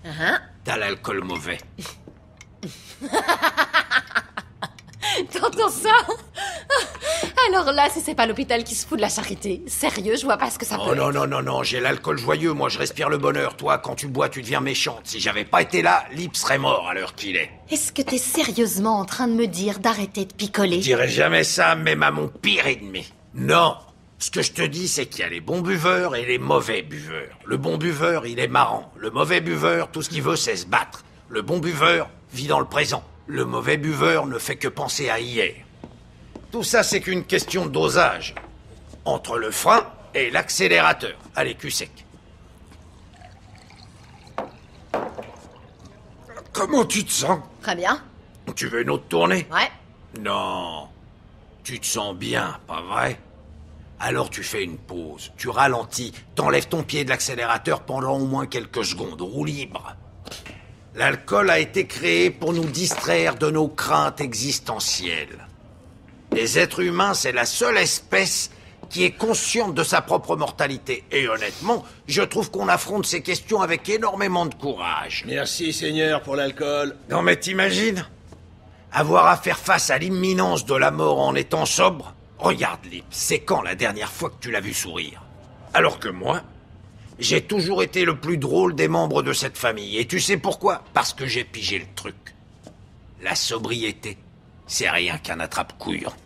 T'as l'alcool mauvais. T'entends ça? Alors là, si c'est pas l'hôpital qui se fout de la charité. Sérieux, je vois pas ce que ça peut Oh non, être. non, non, non, j'ai l'alcool joyeux, moi je respire le bonheur. Toi, quand tu bois, tu deviens méchante. Si j'avais pas été là, Lip serait mort à l'heure qu'il est. Est-ce que t'es sérieusement en train de me dire d'arrêter de picoler? Je dirais jamais ça, même à mon pire ennemi. Non. Ce que je te dis, c'est qu'il y a les bons buveurs et les mauvais buveurs. Le bon buveur, il est marrant. Le mauvais buveur, tout ce qu'il veut, c'est se battre. Le bon buveur vit dans le présent. Le mauvais buveur ne fait que penser à hier. Tout ça, c'est qu'une question de dosage. Entre le frein et l'accélérateur. Allez, cul sec. Comment tu te sens? Très bien. Tu veux une autre tournée? Ouais. Non. Tu te sens bien, pas vrai? Alors tu fais une pause, tu ralentis, t'enlèves ton pied de l'accélérateur pendant au moins quelques secondes, roue libre. L'alcool a été créé pour nous distraire de nos craintes existentielles. Les êtres humains, c'est la seule espèce qui est consciente de sa propre mortalité. Et honnêtement, je trouve qu'on affronte ces questions avec énormément de courage. Merci, Seigneur, pour l'alcool. Non mais t'imagines? Avoir à faire face à l'imminence de la mort en étant sobre? Regarde, Lip, c'est quand la dernière fois que tu l'as vu sourire? Alors que moi, j'ai toujours été le plus drôle des membres de cette famille. Et tu sais pourquoi? Parce que j'ai pigé le truc. La sobriété, c'est rien qu'un attrape-couille.